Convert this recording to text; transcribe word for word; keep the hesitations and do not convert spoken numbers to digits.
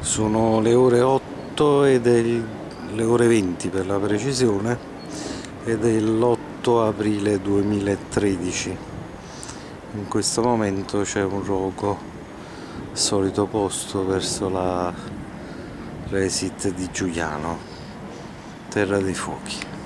Sono le ore otto ed è il- le ore venti per la precisione, ed è l'otto aprile duemilatredici. In questo momento c'è un rogo, solito posto verso la Resit di Giuliano, Terra dei Fuochi.